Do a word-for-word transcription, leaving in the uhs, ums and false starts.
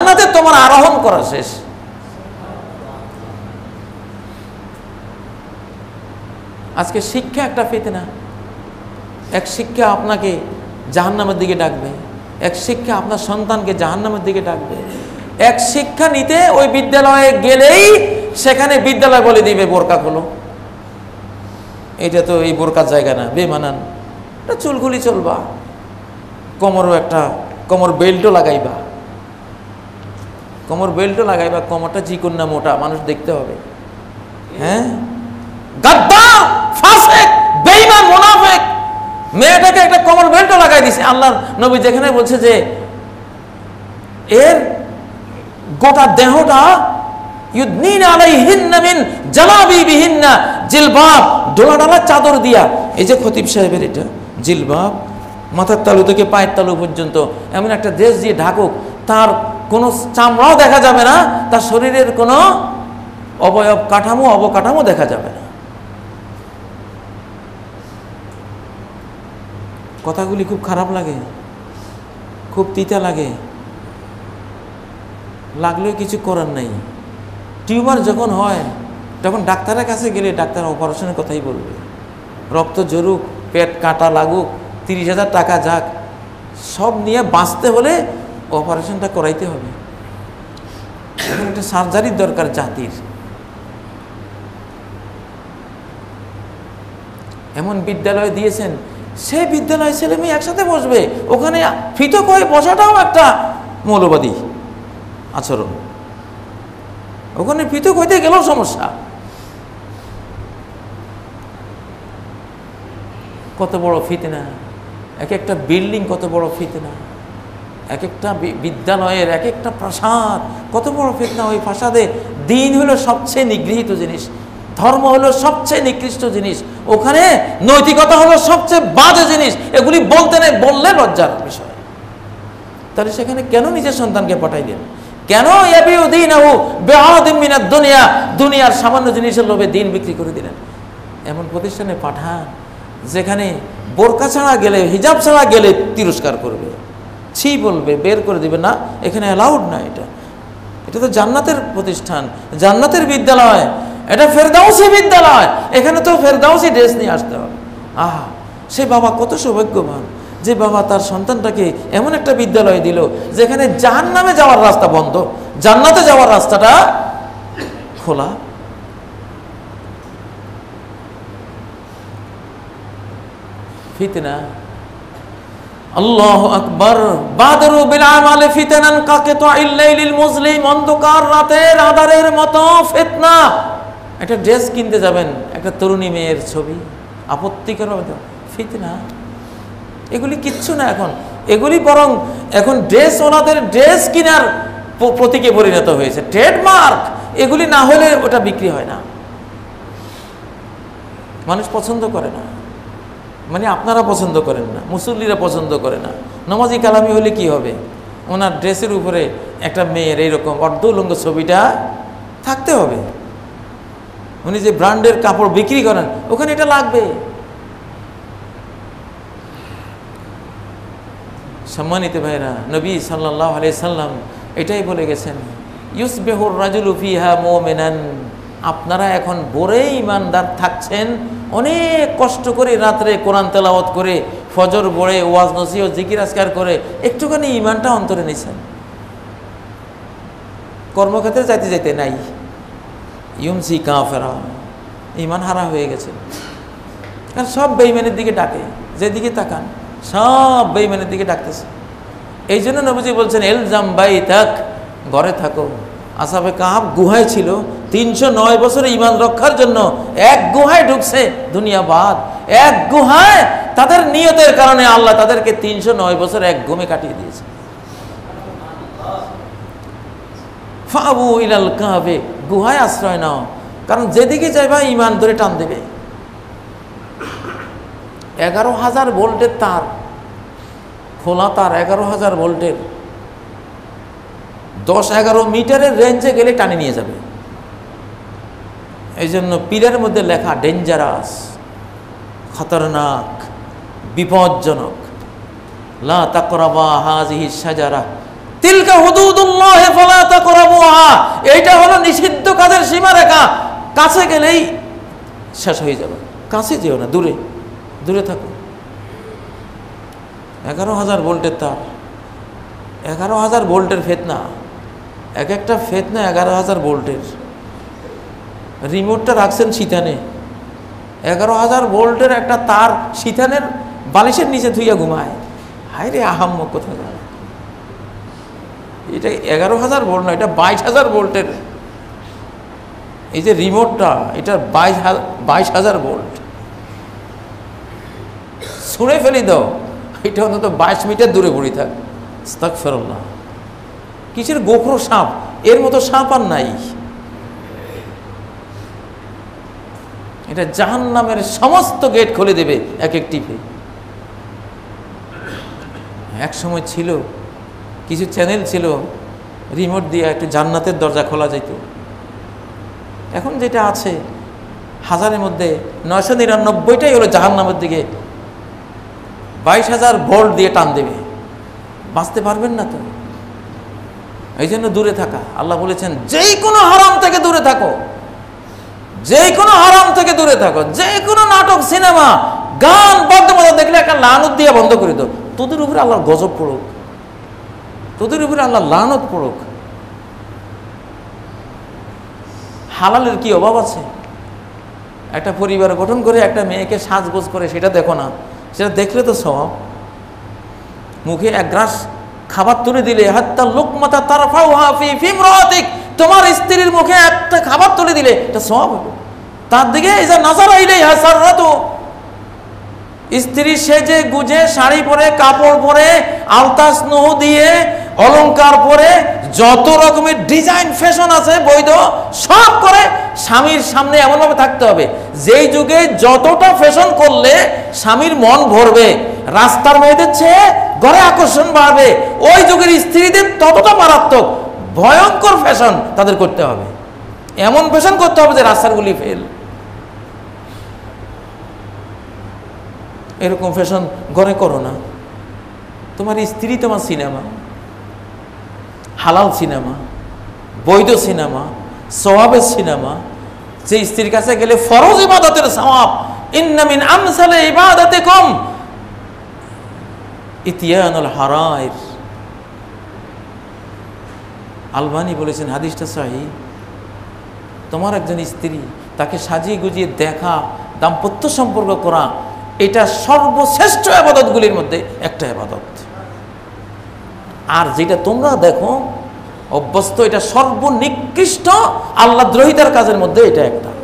জান্নাতে তোমার আরোহণ করা শেষ। আজকে শিক্ষা একটা ফিতনা। এক শিক্ষা আপনাকে জাহান্নামের দিকে ডাকবে, এক শিক্ষা আপনার সন্তানকে জাহান্নামের দিকে ডাকবে। এক শিক্ষা নিতে ওই বিদ্যালয়ে গেলেই সেখানে বিদ্যালয় বলে দিবে বোরকা খোলো, এটা তো এই বোরকার জায়গা না, বেমানান, এটা চুলগুলি চলবা, কোমরও একটা কোমর বেল্টও লাগাইবা, কোমর বেল্টও লাগাইবা, কোমরটা চিকন না মোটা মানুষ দেখতে হবে। হ্যাঁ, গাদ্দার, ফাসিক, বেঈমান, মুনাফিক, মেয়েটাকে একটা কোমর বেল্টও লাগাই দিছে। আল্লাহর নবী যেখানে বলছে যে এর গোটা দেহটা ইউদনিনা আলাইহিন্না মিন জালাবিবিহিন্না, জিলবাব, ডোলা চাদর দিয়া, এই যে খতিব সাহেবের এটা জিলবাব, মাথার তালু থেকে পায়ের তালু পর্যন্ত এমন একটা ড্রেস দিয়ে ঢাকুক, তার কোনো চামড়াও দেখা যাবে না, তার শরীরের কোনো অবয়ব কাঠামো অবকাঠামো দেখা যাবে না। কথাগুলি খুব খারাপ লাগে, খুব তিতা লাগে, লাগলেও কিছু করার নাই। টিউমার যখন হয় তখন ডাক্তারের কাছে গেলে ডাক্তার অপারেশনের কথাই বলবে, রক্ত জরুক, পেট কাটা লাগুক, তিরিশ হাজার টাকা যাক, সব নিয়ে বাঁচতে হলে অপারেশনটা করাইতে হবে। এখন একটা সার্জারির দরকার জাতির। এমন বিদ্যালয় দিয়েছেন, সেই বিদ্যালয় ছেলে মেয়ে একসাথে বসবে, ওখানে পৃথক হয়ে বসাটাও একটা মৌলবাদী আচরণ, ওখানে পৃথক হইতে গেলেও সমস্যা। কত বড় ফিতনা, এক একটা বিল্ডিং কত বড় ফিতনা, এক একটা বিদ্যালয়ের এক একটা প্রাসাদ কত বড় ফিতনা। ওই প্রাসাদে দিন হলো সবচেয়ে নিগৃহীত জিনিস, ধর্ম হলো সবচেয়ে নিকৃষ্ট জিনিস, ওখানে নৈতিকতা হলো সবচেয়ে বাজে জিনিস। এগুলি বলতে নেই, বললে লজ্জার বিষয়। তাহলে সেখানে কেন নিজের সন্তানকে পাঠাইলেন? কেন দুনিয়া দুনিয়ার সামান্য জিনিসের লোভে দিন বিক্রি করে দিলেন? এমন প্রতিষ্ঠানে পাঠান যেখানে বোরকা ছাড়া গেলে, হিজাব ছাড়া গেলে তিরস্কার করবে, ছি বলবে, বের করে দিবে, না এখানে অ্যালাউড না। এটা এটা তো জান্নাতের প্রতিষ্ঠান, জান্নাতের বিদ্যালয়, এটা ফেরদাউসি বিদ্যালয়, এখানে তো ফেরদাউসি ড্রেস নিয়ে আসতে হবে। আহা, সে বাবা কত সৌভাগ্যবান যে বাবা তার সন্তানটাকে এমন একটা বিদ্যালয়ে দিল যেখানে জাহান্নামে যাওয়ার রাস্তা বন্ধ, জান্নাতে যাওয়ার রাস্তাটা খোলা। ফিতনা, আল্লাহু আকবার। বাদরু বিল আমালি ফিতনান কাকিতাইল লাইলিল মুজলিম, অন্ধকার রাতের আঁধারের মতো ফিতনা। একটা ড্রেস কিনতে যাবেন, একটা তরুণী মেয়ের ছবি, আপত্তিকর ফিতনা। এগুলি কিচ্ছু না এখন, এগুলি বরং এখন ড্রেস ওনাদের ড্রেস কেনার প্রতীকে পরিণত হয়েছে, ট্রেডমার্ক। এগুলি না হলে ওটা বিক্রি হয় না, মানুষ পছন্দ করে না। মানে আপনারা পছন্দ করেন না, মুসল্লিরা পছন্দ করে না। নমাজি কালামি হলে কি হবে, ওনার ড্রেসের উপরে একটা মেয়ের এইরকম অর্ধ উলঙ্গ ছবিটা থাকতে হবে। উনি যে ব্র্যান্ডের কাপড় বিক্রি করেন ওখানে এটা লাগবে। সম্মানিত ভাইরা, নবী সাল্লাল্লাহু আলাইহি সাল্লাম এটাই বলে গেছেন, ইউসবিহুর রাজুলু ফিহা মুমিনান। আপনারা এখন ভোরে ইমানদার থাকছেন, অনেক কষ্ট করে রাত্রে কোরআন তেলাওয়াত করে, ফজর ভোরে ওয়াজ নসিহত জিকির আজকার করে একটুখানি ইমানটা অন্তরে নিছেন, কর্মক্ষেত্রে যাইতে যাইতে নাই, ইউমসি কাফেরা, ইমান হারা হয়ে গেছে। কারণ সব বেঈমানের দিকে ডাকে, যেদিকে তাকান সব বেঈমানের দিকে ডাকতেছে। এই জন্য নবীজি বলছেন, এলজাম বাইতাক, ঘরে থাকো। আসহাবে কাহাব গুহায় ছিল, তিনশো নয় বছরে ইমান রক্ষার জন্য এক গুহায় ঢুকছে, দুনিয়া বাদ। এক গুহায় তাদের নিয়তের কারণে আল্লাহ তাদেরকে তিনশো নয় বছর এক ঘুমে কাটিয়ে দিয়েছে। ফাবু ইলাল কাহাবে, গুহায় আশ্রয় নাও, কারণ যেদিকে যাইবা ইমান ধরে টান দেবে। এগারো হাজার ভোল্টের তার, খোলা তার, এগারো হাজার ভোল্টের, দশ এগারো মিটারের রেঞ্জে গেলে টানে নিয়ে যাবে। এই জন্য পীরের মধ্যে লেখা ডেঞ্জারাস, খতরনাক, বিপজ্জনক। লা তাকরাবা হাযিহি শাজারা তিলকা হুদুদুল্লাহ কাছে গেলেই শেষ হয়ে যাবে। কাছে যেও না, দূরে দূরে থাকো। এগারো হাজার ভোল্টের তার, এগারো হাজার ভোল্টের ফেতনা, এক একটা ফেতনা এগারো হাজার ভোল্টের। রিমোটটা রাখছেন শীতানে, এগারো হাজার ভোল্টের একটা তার শীতানের বালিশের নিচে ধুইয়া ঘুমায়। হায় রে আহাম্ম কোথায় যায়। এটা এগারো হাজার ভোল্ট না, এটা বাইশ হাজার ভোল্টের। এই যে রিমোটটা, এটা বাইশ বাইশ হাজার ভোল্ট। ছুঁড়ে ফেলি দাও, এটা অন্তত বাইশ মিটার দূরে পড়ে থাক। আস্তাগফিরুল্লাহ। কিসের গোখরো সাপ, এর মতো সাপ আর নাই। এটা জাহান্নামের সমস্ত গেট খুলে দেবে এক এক টিপে। এক সময় ছিল, কিছু চ্যানেল ছিল, রিমোট দিয়ে একটু জান্নাতের দরজা খোলা যেত। এখন যেটা আছে হাজারের মধ্যে নয়শো নিরানব্বইটাই হলো জাহান্নামের দিকে, বাইশ হাজার ভোল্ট দিয়ে টান দেবে। বাঁচতে পারবেন না তো। এই জন্য দূরে থাকা। আল্লাহ বলেছেন যেই কোনো হারাম থেকে দূরে থাকো, যে কোনো হারাম থেকে দূরে থাকো। যে কোনো নাটক, সিনেমা, গান, বাদ্যবাদন দেখলে একটা লানত দিয়ে বন্ধ করে দাও। তোদের উপরে আল্লাহর গজব পড়ুক, তোদের উপরে আল্লাহ লানত পড়ুক। হালালের কি অভাব আছে? একটা পরিবার গঠন করে একটা মেয়েকে সাজগোজ করে সেটা দেখো না, সেটা দেখলে তো সব। মুখে এক গ্রাস খাবার তুলে দিলে, হাত্তা লুকমাতা তারফাউহা ফি ফিমরাতিক, তোমার স্ত্রীর মুখে একটা খাবার তুলে দিলে এটা সব হবে। তার দিকে ইজা নাযারা ইলাইহা সাররাতু, স্ত্রী সেজে গুজে শাড়ি পরে, কাপড় পরে, আলতা স্নেহ দিয়ে, অলংকার পরে, যত রকমের ডিজাইন ফ্যাশন আছে বৈধ সব করে স্বামীর সামনে এমনভাবে থাকতে হবে যেই যুগে যতটা ফ্যাশন করলে স্বামীর মন ভরবে, রাস্তার মেয়েদের চেয়ে ঘরে আকর্ষণ বাড়বে, ওই যুগের স্ত্রীদের ততটা মারাত্মক ভয়ঙ্কর ফ্যাশন তাদের করতে হবে। এমন ফ্যাশন করতে হবে যে রাস্তারগুলি ফেল। এরকম ফ্যাশন ঘরে করো না। তোমার স্ত্রী তোমার সিনেমা, হালাল সিনেমা, বৈধ সিনেমা, সওয়াবের সিনেমা। যে স্ত্রীর কাছে গেলে ফরজ ইবাদতের সওয়াব, ইন্না মিন আমসালি ইবাদাতিকুম ইতিয়ানুল হারাইর। আলবানী বলেছেন হাদিসটা সহিহ। তোমার একজন স্ত্রী, তাকে সাজিয়ে গুজিয়ে দেখা, দাম্পত্য সম্পর্ক করা, এটা সর্বশ্রেষ্ঠ ইবাদতগুলির মধ্যে একটা ইবাদত। আর যেটা তোমরা দেখো অভ্যস্ত, এটা সর্বনিকৃষ্ট আল্লাহ দ্রোহিতার কাজের মধ্যে এটা একটা।